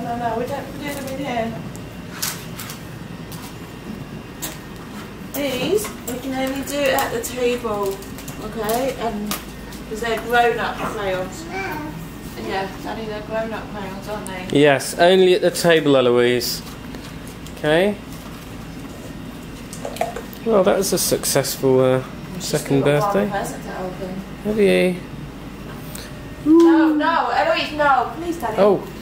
No, we don't do them in here. These, we can only do it at the table, okay? And because they're grown-up crayons. Yeah, Danny, they're grown-up crayons, aren't they? Yes, only at the table, Eloise. Okay. Well, that was a successful second birthday. One present to open. Have you? No, Eloise, no, please, Danny. Oh.